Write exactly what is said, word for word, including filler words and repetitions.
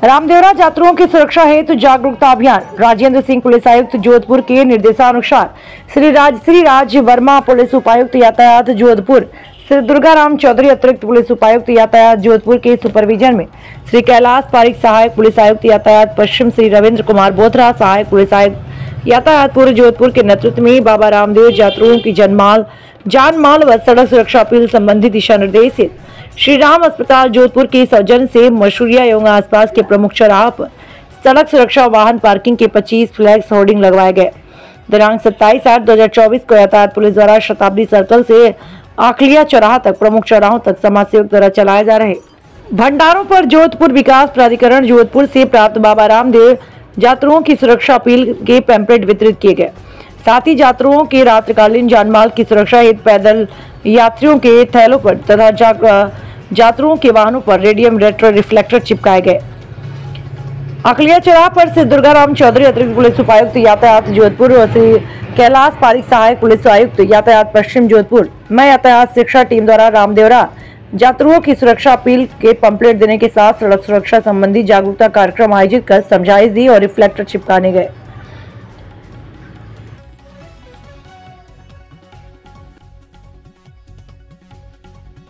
रामदेवरा यात्रियों की सुरक्षा हेतु तो जागरूकता अभियान। राजेंद्र सिंह पुलिस आयुक्त जोधपुर के निर्देशानुसार श्री राज श्री राज वर्मा पुलिस उपायुक्त यातायात जोधपुर, श्री दुर्गाराम चौधरी अतिरिक्त पुलिस उपायुक्त यातायात जोधपुर के सुपरविजन में श्री कैलाश पारिक सहायक पुलिस आयुक्त यातायात पश्चिम, श्री रविंद्र कुमार बोथरा सहायक पुलिस आयुक्त यातायात पूर्व जोधपुर के नेतृत्व में बाबा रामदेव यात्रियों की जनमाल जान माल व सड़क सुरक्षा अपील संबंधी दिशा निर्देश श्री राम अस्पताल जोधपुर के सौजन्य से मशहूरिया एवं आसपास के प्रमुख चौराहा पर सड़क सुरक्षा वाहन पार्किंग के पच्चीस फ्लैक्स होर्डिंग लगवाए गए। दिनांक सत्ताईस आठ दो हजार चौबीस को यातायात पुलिस द्वारा शताब्दी सर्कल से आखलिया चौराहा तक प्रमुख चौराहों तक समाज सेवक द्वारा चलाए जा रहे भंडारों पर जोधपुर विकास प्राधिकरण जोधपुर से प्राप्त बाबा रामदेव यात्रियों की सुरक्षा अपील के पैम्पलेट वितरित किए गए। साथ ही यात्रियों के रात्रिकालीन जानमाल की सुरक्षा हेतु पैदल यात्रियों के थैलों पर तथा यात्रियों के वाहनों पर रेडियम रेट्रो रिफ्लेक्टर चिपकाए गए। अखलिया चौराहा पर श्री दुर्गाराम चौधरी अतिरिक्त पुलिस उपायुक्त यातायात जोधपुर और श्री कैलाश पारिक सहायक पुलिस आयुक्त यातायात पश्चिम जोधपुर मैं यातायात शिक्षा टीम द्वारा रामदेवरा यात्रियों की सुरक्षा अपील के पंपलेट देने के साथ सड़क सुरक्षा संबंधी जागरूकता कार्यक्रम आयोजित कर समझाइश दी और रिफ्लेक्टर चिपकाने गए।